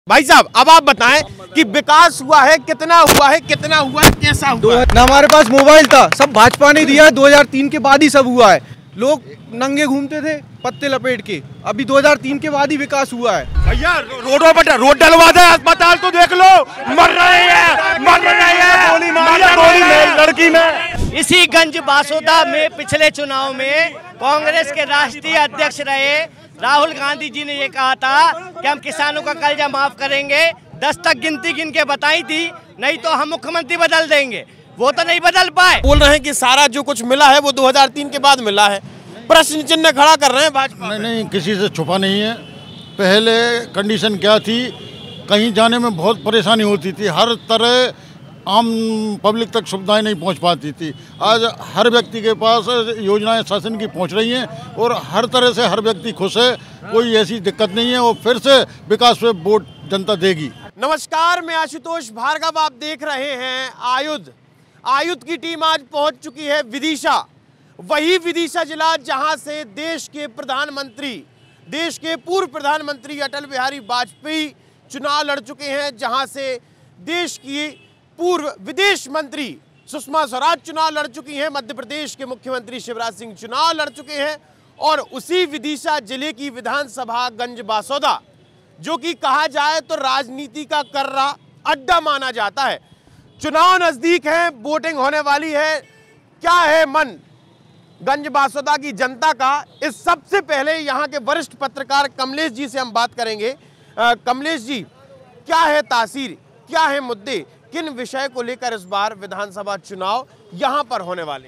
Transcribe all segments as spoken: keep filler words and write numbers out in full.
भाई साहब अब आप बताएं कि विकास हुआ है, कितना हुआ है, कितना हुआ है, कैसा हुआ है? ना हमारे पास मोबाइल था, सब भाजपा ने दिया है। दो हज़ार तीन के बाद ही सब हुआ है। लोग नंगे घूमते थे पत्ते लपेट के, अभी दो हज़ार तीन के बाद ही विकास हुआ है। भैया रोडों पर रोड डलवा दे, अस्पताल तो देख लो, मर रहे हैं, मर रहे हैं, गोली मारी, गोली में लड़की में। इसी गंज बासोदा में पिछले चुनाव में कांग्रेस के राष्ट्रीय अध्यक्ष रहे राहुल गांधी जी ने ये कहा था कि हम किसानों का कर्जा माफ करेंगे। दस तक गिनती गिन के बताई थी, नहीं तो हम मुख्यमंत्री बदल देंगे। वो तो नहीं बदल पाए। बोल रहे हैं कि सारा जो कुछ मिला है वो दो हज़ार तीन के बाद मिला है। प्रश्न चिन्ह खड़ा कर रहे हैं भाजपा। नहीं नहीं, किसी से छुपा नहीं है। पहले कंडीशन क्या थी, कहीं जाने में बहुत परेशानी होती थी, हर तरह आम पब्लिक तक सुविधाएं नहीं पहुंच पाती थी। आज हर व्यक्ति के पास योजनाएं शासन की पहुंच रही हैं और हर तरह से हर व्यक्ति खुश है, कोई ऐसी दिक्कत नहीं है। और फिर से विकास पे वोट जनता देगी। नमस्कार, मैं आशुतोष भार्गव, आप देख रहे हैं आयुध। आयुध की टीम आज पहुंच चुकी है विदिशा, वही विदिशा जिला जहां से देश के प्रधानमंत्री, देश के पूर्व प्रधानमंत्री अटल बिहारी वाजपेयी चुनाव लड़ चुके हैं, जहां से देश की पूर्व विदेश मंत्री सुषमा स्वराज चुनाव लड़ चुकी हैं, मध्य प्रदेश के मुख्यमंत्री शिवराज सिंह चुनाव लड़ चुके हैं। और उसी विदिशा जिले की विधानसभा गंज बासोदा, जो कि कहा जाए तो राजनीति का कर्रा अड्डा माना जाता है। चुनाव नजदीक है, वोटिंग होने वाली है। क्या है मन गंज बासोदा की जनता का, इस सबसे पहले यहाँ के वरिष्ठ पत्रकार कमलेश जी से हम बात करेंगे। आ, कमलेश जी, क्या है तासीर, क्या है मुद्दे, किन विषय को लेकर इस बार विधानसभा चुनाव यहां पर होने वाले?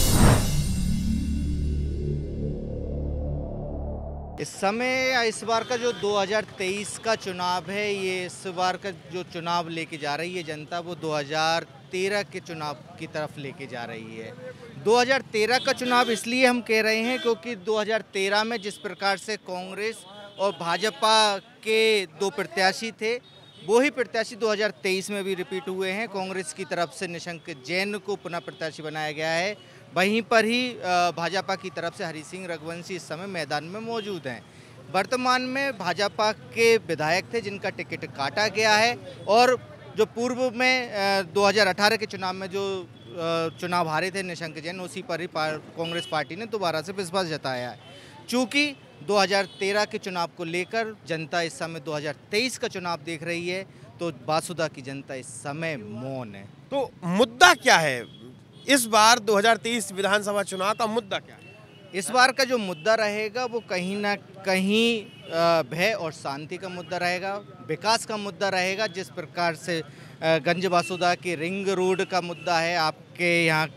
इस समय इस बार का जो दो हज़ार तेईस का चुनाव है, ये इस बार का जो चुनाव लेके जा रही है जनता, वो दो हज़ार तेरह के चुनाव की तरफ लेके जा रही है। दो हज़ार तेरह का चुनाव इसलिए हम कह रहे हैं क्योंकि दो हज़ार तेरह में जिस प्रकार से कांग्रेस और भाजपा के दो प्रत्याशी थे, वो ही प्रत्याशी दो हज़ार तेईस में भी रिपीट हुए हैं। कांग्रेस की तरफ से निशंक जैन को पुनः प्रत्याशी बनाया गया है, वहीं पर ही भाजपा की तरफ से हरि सिंह रघुवंशी इस समय मैदान में मौजूद हैं। वर्तमान में भाजपा के विधायक थे जिनका टिकट काटा गया है, और जो पूर्व में दो हज़ार अठारह के चुनाव में जो चुनाव हारे थे निशंक जैन, उसी पर ही कांग्रेस पार्टी ने दोबारा से विश्वास जताया है। चूँकि दो हज़ार तेरह के चुनाव को लेकर जनता इस समय दो हज़ार तेईस का चुनाव देख रही है, तो बासुदा की जनता इस समय मौन है। तो मुद्दा क्या है इस बार दो हज़ार तेईस विधानसभा चुनाव का मुद्दा क्या है? इस बार का जो मुद्दा रहेगा वो कहीं ना कहीं भय और शांति का मुद्दा रहेगा, विकास का मुद्दा रहेगा। जिस प्रकार से गंज बासुदा के रिंग रोड का मुद्दा है, आपके यहाँ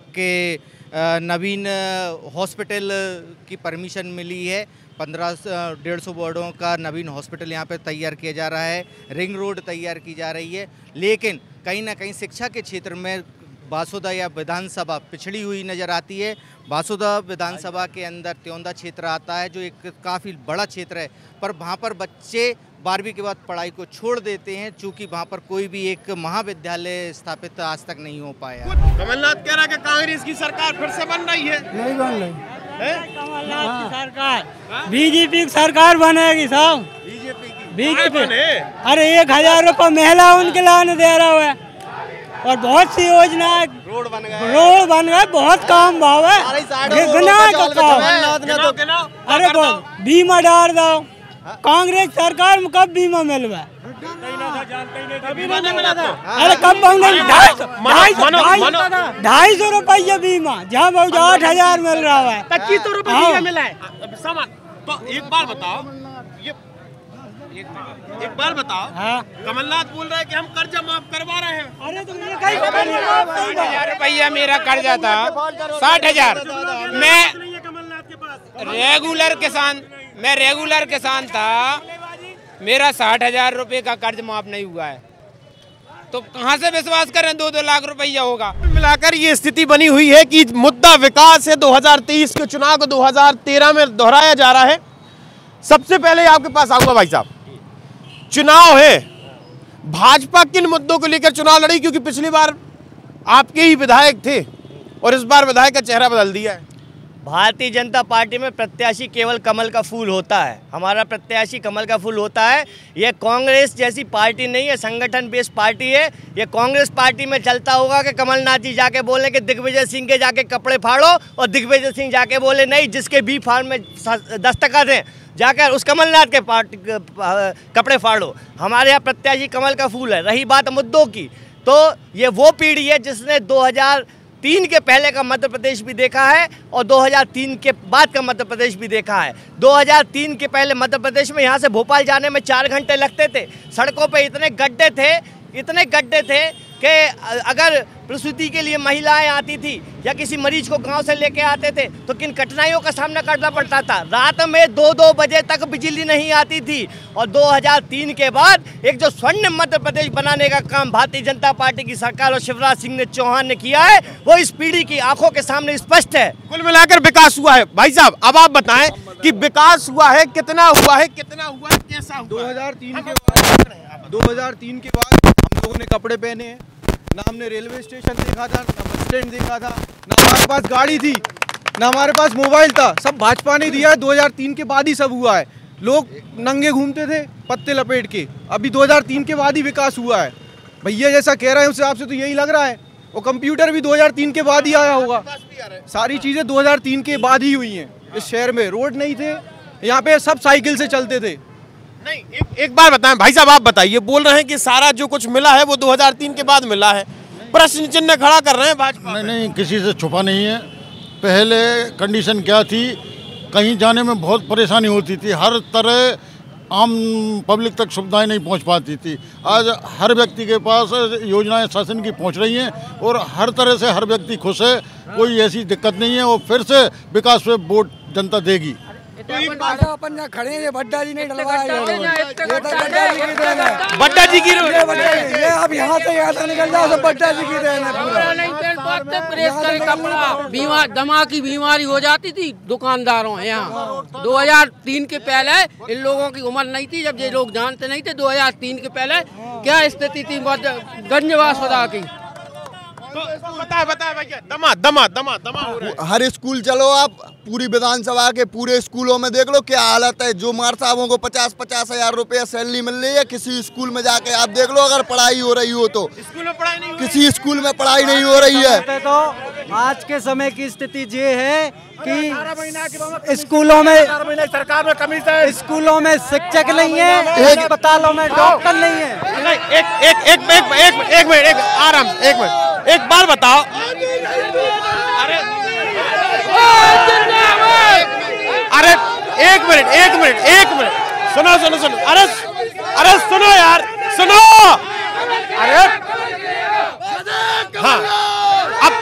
के नवीन हॉस्पिटल की परमिशन मिली है, पंद्रह डेढ़ सौ बेडों का नवीन हॉस्पिटल यहाँ पे तैयार किया जा रहा है, रिंग रोड तैयार की जा रही है। लेकिन कहीं ना कहीं शिक्षा के क्षेत्र में बासोदा या विधानसभा पिछड़ी हुई नज़र आती है। बासोदा विधानसभा के अंदर त्योंदा क्षेत्र आता है, जो एक काफ़ी बड़ा क्षेत्र है, पर वहाँ पर बच्चे बारहवीं के बाद पढ़ाई को छोड़ देते हैं, चूँकि वहाँ पर कोई भी एक महाविद्यालय स्थापित आज तक नहीं हो पाया। कमलनाथ कह रहा है कि कांग्रेस की सरकार फिर से बन रही है। नहीं बन रही है, कमलनाथ की सरकार, बीजेपी की सरकार बनेगी साहब। बीजेपी की बीजेपी अरे एक हजार रुपये महिला उनके लाने दे रहा है, और बहुत सी योजना, रोड बन गए, रोड बन गए, बहुत काम भाव है। अरे बहुत बीमा डाल दो, कांग्रेस सरकार में कब बीमा मिलवा? अरे कब ढाई सौ रुपया बीमा, जहाँ बहुत आठ हजार मिल रहा है, पच्चीस सौ रुपये मिला है। तो एक बार बताओ, ये एक, एक बार बताओ, हाँ? कमलनाथ बोल रहा है कि हम कर्जा माफ करवा रहे हैं। अरे तो साठ हजार रुपया मेरा कर्जा था, साठ हजार। मैं रेगुलर किसान मैं रेगुलर किसान था, मेरा साठ हजार रुपये का कर्ज माफ नहीं हुआ है, तो कहाँ से विश्वास करें दो दो लाख रुपया होगा। मिलाकर ये स्थिति बनी हुई है कि मुद्दा विकास है। दो हज़ार तेईस के चुनाव को दो हज़ार तेरह में दोहराया जा रहा है। सबसे पहले आपके पास आऊंगा भाई साहब, चुनाव है, भाजपा किन मुद्दों को लेकर चुनाव लड़ी? क्योंकि पिछली बार आपके ही विधायक थे और इस बार विधायक का चेहरा बदल दिया है। भारतीय जनता पार्टी में प्रत्याशी केवल कमल का फूल होता है। हमारा प्रत्याशी कमल का फूल होता है। ये कांग्रेस जैसी पार्टी नहीं है, संगठन बेस्ड पार्टी है। ये कांग्रेस पार्टी में चलता होगा कि कमलनाथ जी जाके बोले कि दिग्विजय सिंह के जाके कपड़े फाड़ो, और दिग्विजय सिंह जाके बोले नहीं, जिसके बी फार्म में दस्तखत हैं जाकर उस कमलनाथ के पार्टी कपड़े फाड़ो। हमारे यहाँ प्रत्याशी कमल का फूल है। रही बात मुद्दों की, तो ये वो पीढ़ी है जिसने दो हज़ार तीन के पहले का मध्य प्रदेश भी देखा है और दो हज़ार तीन के बाद का मध्य प्रदेश भी देखा है। दो हज़ार तीन के पहले मध्य प्रदेश में यहाँ से भोपाल जाने में चार घंटे लगते थे। सड़कों पे इतने गड्ढे थे, इतने गड्ढे थे कि अगर प्रसूति के लिए महिलाएं आती थी या किसी मरीज को गांव से लेके आते थे तो किन कठिनाइयों का सामना करना पड़ता था। रात में दो दो बजे तक बिजली नहीं आती थी। और दो हज़ार तीन के बाद एक जो स्वर्ण मध्य प्रदेश बनाने का काम भारतीय जनता पार्टी की सरकार और शिवराज सिंह चौहान ने किया है, वो इस पीढ़ी की आंखों के सामने स्पष्ट है। कुल मिलाकर विकास हुआ है। भाई साहब, अब आप बताएं कि विकास हुआ है, कितना हुआ है, कितना हुआ है, कैसा हुआ? दो हज़ार तीन के बाद दो हज़ार तीन के बाद हम लोगों ने कपड़े पहने हैं, ना हमने रेलवे स्टेशन देखा था, ना बस स्टैंड देखा था, ना हमारे पास गाड़ी थी, ना हमारे पास मोबाइल था। सब भाजपा ने दिया है। दो हज़ार तीन के बाद ही सब हुआ है। लोग नंगे घूमते थे पत्ते लपेट के, अभी दो हज़ार तीन के बाद ही विकास हुआ है। भैया जैसा कह रहे हैं उस हिसाब से तो यही लग रहा है। वो कंप्यूटर भी दो हज़ार तीन के बाद ही आया होगा। सारी चीज़ें दो हज़ार तीन के बाद ही हुई हैं। इस शहर में रोड नहीं थे, यहाँ पे सब साइकिल से चलते थे। नहीं, एक, एक बार बताएं भाई साहब, आप बताइए, बोल रहे हैं कि सारा जो कुछ मिला है वो दो हज़ार तीन के बाद मिला है। प्रश्न चिन्ह खड़ा कर रहे हैं भाजपा। नहीं नहीं, किसी से छुपा नहीं है। पहले कंडीशन क्या थी, कहीं जाने में बहुत परेशानी होती थी, हर तरह आम पब्लिक तक सुविधाएं नहीं पहुंच पाती थी। आज हर व्यक्ति के पास योजनाएं शासन की पहुंच रही हैं और हर तरह से हर व्यक्ति खुश है, कोई ऐसी दिक्कत नहीं है। और फिर से विकास पे वोट जनता देगी। अपन यहाँ खड़े हैं, ये भड्डा जी नहीं डलवाया, भड्डा जी की ये अब यहाँ से यहाँ से निकल जाओ तो भड्डा जी की देन है पूरा। बीमार दमा की बीमारी हो जाती थी दुकानदारों यहाँ। दो हज़ार तीन के पहले इन लोगों की उम्र नहीं थी जब ये लोग जानते नहीं थे। दो हज़ार तीन के पहले क्या स्थिति थी गंजवासुदा की। तो बताए बताए भैया, दमा दमा दमा दमा हो रहा है। हर स्कूल चलो आप, पूरी विधानसभा के पूरे स्कूलों में देख लो क्या हालत है। जो मार साहबों को पचास पचास हजार रुपया सैलरी मिल रही है, किसी स्कूल में जाके आप देख लो अगर पढ़ाई हो रही हो तो। स्कूल में पढ़ाई नहीं हो किसी स्कूल में पढ़ाई नहीं हो रही है। तो आज के समय की स्थिति ये है कि स्कूलों में सरकार में कमी है, स्कूलों में शिक्षक नहीं है, अस्पतालों में डॉक्टर नहीं है। नहीं, एक एक एक एक एक एक मिनट, एक आराम से, एक मिनट, एक बार बताओ। अरे अरे एक मिनट एक मिनट एक मिनट सुनो सुनो सुनो अरे अरे सुनो यार, सुनो। अरे हाँ, अब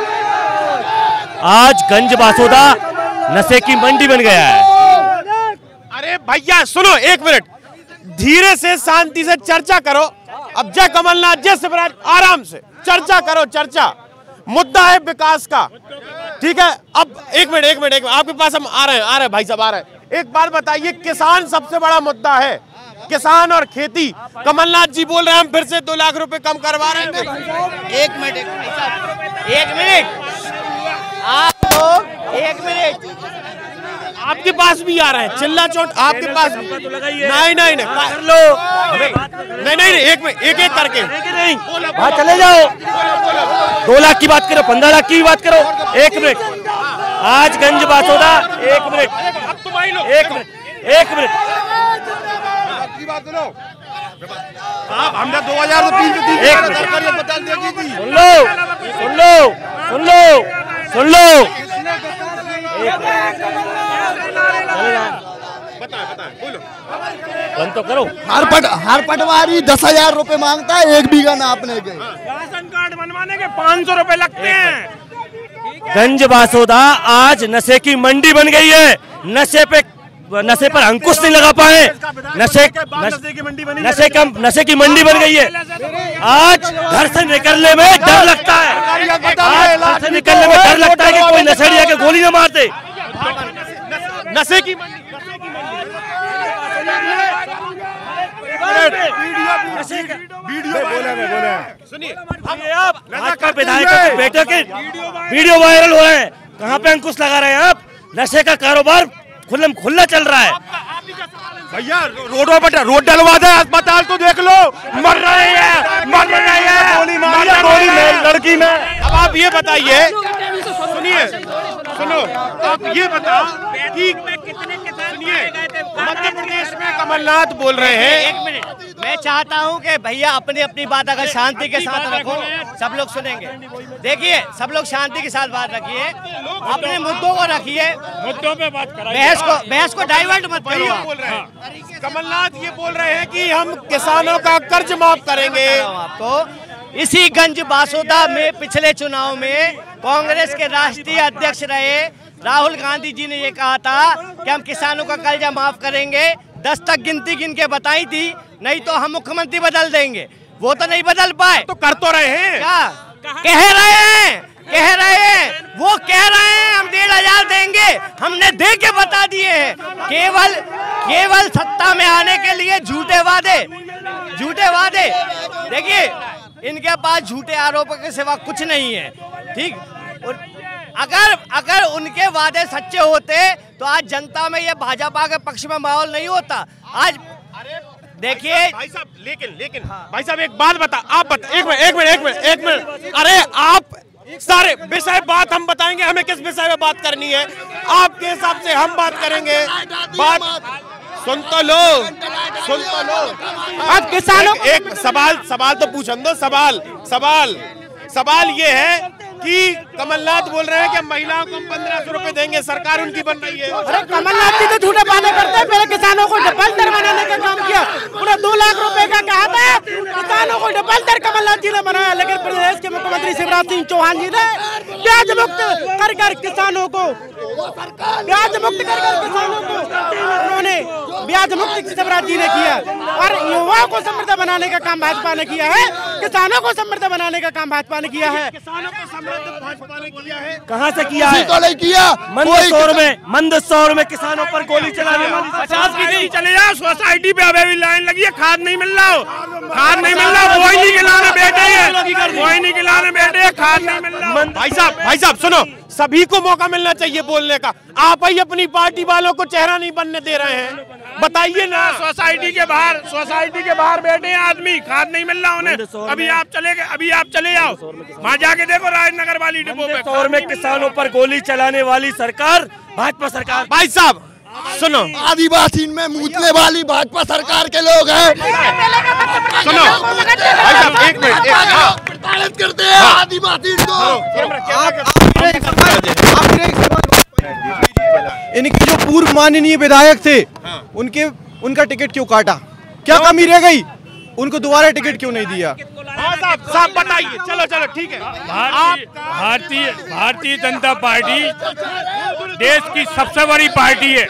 आज गंज बासोदा नशे की मंडी बन गया है। अरे भैया सुनो, एक मिनट, धीरे से शांति से चर्चा करो। अब जय कमलनाथ, जय शिवराज, आराम से चर्चा करो। चर्चा मुद्दा है विकास का, ठीक है। अब एक मिनट एक मिनट एक मिनट आपके पास हम आ रहे हैं, आ रहे हैं भाई साहब, आ रहे हैं। एक बार बताइए, किसान सबसे बड़ा मुद्दा है, किसान और खेती। कमलनाथ जी बोल रहे हैं हम फिर से दो लाख रुपए कम करवा रहे हैं। एक मिनट एक मिनट आप लोग एक मिनट, आपके पास भी आ रहे हैं, चिल्ला चोट आपके पास भी। नहीं नहीं नहीं कर लो, नहीं नहीं एक मिनट, एक एक करके नहीं, चले जाओ। दो लाख की बात करो, पंद्रह लाख की बात करो। एक मिनट, आज गंज बासोदा, एक मिनट एक मिनट एक मिनट आप हमने दो हजार तीन से तीन एक मिनट सुन लो सुन लो सुन लो सुन लो बंद तो करो। हर पट हर पटवारी दस हजार रूपए मांगता है एक बीघा नापने के। राशन कार्ड बनवाने के पाँच सौ रूपए लगते हैं। गंज बासोदा आज नशे की मंडी बन गई है। नशे पे नशे पर अंकुश नहीं लगा पाए, नशे नशे का नशे की मंडी बन गई है। आज घर से निकलने में डर लगता है, आज घर से निकलने में डर लगता है कि कोई नशेड़ी आके गोली न मार दे। नशे की सुनिए, आप भाजपा विधायक बेटे के वीडियो वायरल हो रहे हैं। कहाँ पे अंकुश लगा रहे हैं आप? नशे का कारोबार खुल्लम खुल्ला चल रहा है भैया। रोडों पर रोड डलवा दे, अस्पताल तो देख लो, मर रहे हैं, मर रहे हैं, गोली मार गोली में लड़की में। अब आप ये बताइए, सुनिए, सुनो, आप ये बताओ कि सुनिए, मध्य प्रदेश में कमलनाथ बोल रहे हैं। एक मिनट, मैं चाहता हूं कि भैया अपनी अपनी बात अगर शांति के साथ रखो, सब लोग सुनेंगे। देखिए, सब लोग शांति के साथ बात रखिए, अपने मुद्दों को रखिए, मुद्दों पे बात कराइए, बहस को बहस को डाइवर्ट मत करो। बोल रहे हैं कमलनाथ, ये बोल रहे हैं कि हम किसानों का कर्ज माफ करेंगे। आपको इसी गंज बासोदा में पिछले चुनाव में कांग्रेस के राष्ट्रीय अध्यक्ष रहे राहुल गांधी जी ने ये कहा था कि हम किसानों का कर्जा माफ करेंगे। दस तक गिनती गिन के बताई थी, नहीं तो हम मुख्यमंत्री बदल देंगे। वो तो नहीं बदल पाए, तो कर तो रहे हैं। क्या कह रहे हैं? कह रहे हैं वो कह रहे हैं हम डेढ़ हजार देंगे, हमने दे के बता दिए हैं। केवल केवल सत्ता में आने के लिए झूठे वादे, झूठे वादे। देखिए, इनके पास झूठे आरोपों के सिवा कुछ नहीं है, ठीक। और अगर अगर उनके वादे सच्चे होते तो आज जनता में ये भाजपा के पक्ष में माहौल नहीं होता। आज देखिए भाई साहब, लेकिन लेकिन भाई साहब एक बात बता, आप बता, एक मिनट एक मिनट एक मिनट एक मिनट अरे आप सारे विषय बात हम बताएंगे, हमें किस विषय में बात करनी है आपके हिसाब से हम बात करेंगे। बात सुन तो लो, सुन तो लो। अब किसानों एक सवाल सवाल तो पूछन दो। सवाल सवाल सवाल ये है कि कमलनाथ बोल रहे हैं कि महिलाओं को हम पंद्रह सौ रूपये देंगे, सरकार उनकी बन रही है। अरे कमलनाथ जी तो झूठे वादे करते हैं, पहले किसानों को डबल दर बनाने का काम किया, पूरा दो लाख रुपए का कहा था, किसानों को डबल दर कमलनाथ जी ने बनाया। लेकिन प्रदेश के मुख्यमंत्री शिवराज सिंह चौहान जी ने ब्याज मुक्त कर कर किसानों को ब्याज मुक्त कर कर किसानों को उन्होंने ब्याज मुक्त शिवराज जी ने किया। और युवाओं को समृद्ध बनाने का काम भाजपा ने किया है, किसानों को समृद्ध बनाने का काम भाजपा ने किया है। किसानों को समृद्ध भाजपा ने किया है। कहाँ से किया है? तो नहीं किया। मंदसौर में मंदसौर में किसानों पर गोली चलाने वाली पचास की चले जाओ, सोसाइटी पे अभी भी लाइन लगी है, खाद नहीं मिल रहा हो, खाद नहीं मिल रहा, वही नहीं खिलाने बैठे हैं, वही नहीं खिलाने बैठे हैं, खाद नहीं मिल रहा। भाई साहब भाई साहब सुनो, सभी को मौका मिलना चाहिए बोलने का। आप ही अपनी पार्टी वालों को चेहरा नहीं बनने दे रहे हैं, बताइए ना। सोसाइटी के बाहर सोसाइटी के बाहर बैठे हैं आदमी, खाद नहीं मिल रहा उन्हें। अभी आप चले गए, अभी आप चले जाओ, वहाँ जाके देखो राजनगर वाली डिपो पे मंदसौर में किसानों पर गोली चलाने वाली सरकार भाजपा सरकार। भाई साहब सुनो, आदिवासी में मूतने वाली भाजपा सरकार के लोग हैं। सुनो भाई साहब एक मिनट, प्रताड़ित करते हैं आदिवासी को। इनके जो पूर्व माननीय विधायक थे, उनके उनका टिकट क्यों काटा? क्या कमी रह गई? उनको दोबारा टिकट क्यों नहीं दिया? साहब साहब बताइए। चलो चलो ठीक है। भारतीय भारतीय जनता पार्टी देश की सबसे बड़ी पार्टी है।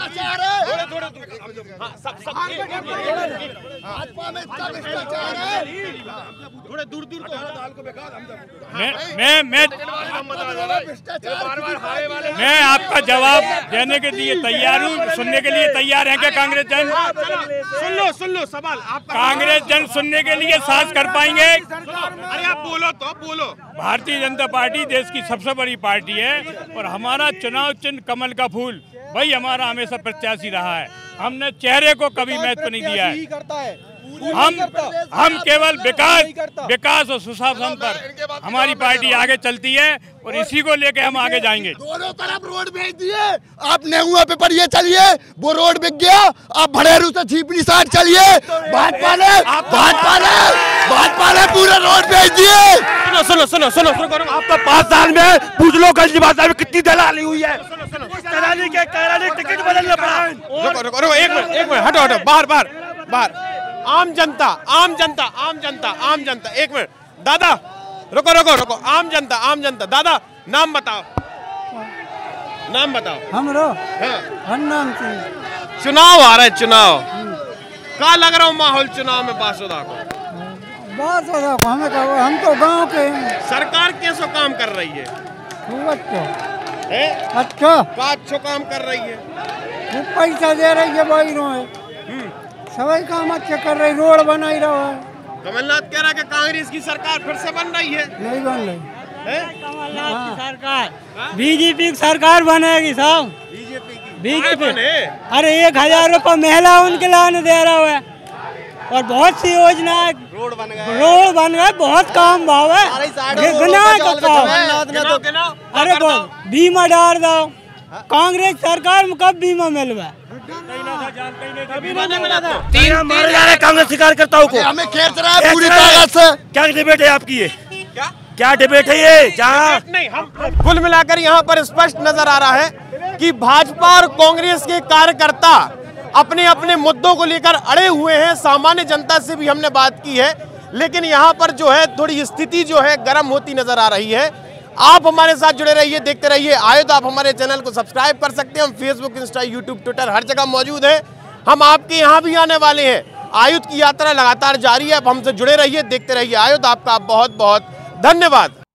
थोड़े दूर दूर मैं मैं मैं मैं आपका जवाब देने के लिए तैयार हूँ, सुनने के लिए तैयार हैं क्या कांग्रेस जन? सुन लो सुन लो सवाल आप। कांग्रेस जन सुनने के लिए साथ कर पाएंगे? अरे आप बोलो तो बोलो। भारतीय जनता पार्टी देश की सबसे बड़ी पार्टी है और हमारा चुनाव चिन्ह कमल का फूल वही हमारा हमेशा प्रत्याशी रहा है। हमने चेहरे को कभी महत्व नहीं दिया है। हम हम केवल विकास विकास और सुशासन पर हमारी पार्टी आगे चलती है और इसी को लेके हम आगे जाएंगे। दोनों तरफ रोड भेज दिए, आप नेहुआ पे पढ़िए चलिए, वो रोड बिक गया, आप भड़ेरू से झीपड़ी साइड चलिए। भाजपा ने भाजपा ने भाजपा ने पूरे रोड भेज दिए। सुनो सुनो सुनो सुनो सुनो आपका पाँच साल में पूछ लो गंज भाषा में कितनी दलाली हुई है। दलाली के कराली टिकट बदलना पड़ा। रुको रुको रुको एक मिनट एक मिनट हटो हटो बाहर बाहर बाहर। आम जनता आम जनता आम जनता आम जनता एक मिनट दादा रुको रुको रुको आम जनता आम जनता दादा नाम बताओ नाम बताओ। हमरो हाँ। हन्नाम सिंह। चुनाव आ रहा है, चुनाव का लग रहा हूँ माहौल चुनाव में बासुदा को? बासुदा को हमें कहो, हम तो गांव के हैं। सरकार कैसो काम कर रही है? अच्छा अच्छा का अच्छो काम कर रही है, वो पैसा दे रही है भाई रो है, सभी काम अच्छे कर रही, रोड बनाई रहा है। कमलनाथ कह रहा है कि कांग्रेस की सरकार फिर से बन रही है। नहीं बन रही। कमलनाथ की सरकार, बीजेपी की सरकार बनेगी साहब। बीजेपी की बीजेपी अरे एक हजार रुपये महिला उनके लाने दे रहा है और बहुत सी योजना रोड बन गए रोड बन गए बहुत काम भाव है। अरे बहुत बीमा डाल दो, कांग्रेस सरकार में कब बीमा मिलवा? मारे जा रहे कांग्रेस के कार्यकर्ताओं को, हमें खेच रहा है पूरी ताकत से। क्या डिबेट है आपकी ये? क्या क्या डिबेट है ये? जहाँ नहीं हम कुल मिलाकर यहाँ पर स्पष्ट नजर आ रहा है कि भाजपा और कांग्रेस के कार्यकर्ता अपने अपने मुद्दों को लेकर अड़े हुए हैं। सामान्य जनता से भी हमने बात की है, लेकिन यहाँ पर जो है थोड़ी स्थिति जो है गर्म होती नजर आ रही है। आप हमारे साथ जुड़े रहिए, देखते रहिए आयुध। आप हमारे चैनल को सब्सक्राइब कर सकते हैं। हम फेसबुक, इंस्टा, यूट्यूब, ट्विटर हर जगह मौजूद है। हम आपके यहाँ भी आने वाले हैं। आयुध की यात्रा लगातार जारी है। अब हमसे जुड़े रहिए, देखते रहिए आयुध। आपका बहुत बहुत धन्यवाद।